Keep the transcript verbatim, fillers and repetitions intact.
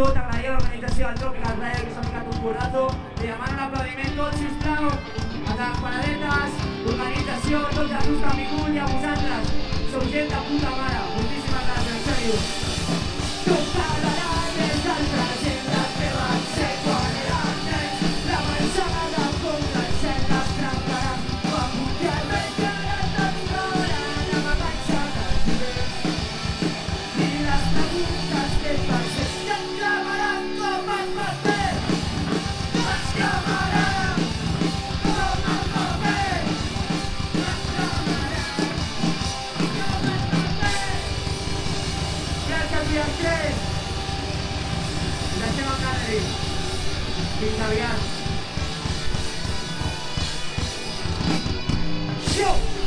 tot, agrair a l'organització del Tropical Rail, que s'ha ficat un currazo. Li demano un aplaudiment tots, sisplau, a les paradetes, l'organització, tots els que han vingut i a vosaltres. Sou gent de puta mare. Moltíssimes gràcies, en sèrio. Tot parlarà des del present, les que van ser quan eren nens. La manxada de contra el cel les trencarà. Va pujar el vell que ara t'adoren amb avançades idees. I les preguntes que et passes que et clamaran com el paper. Es clamaran com el paper. Es clamaran com el paper. Gràcies, viatgers. Ens deixem amb Canary. Fins aviat. Show!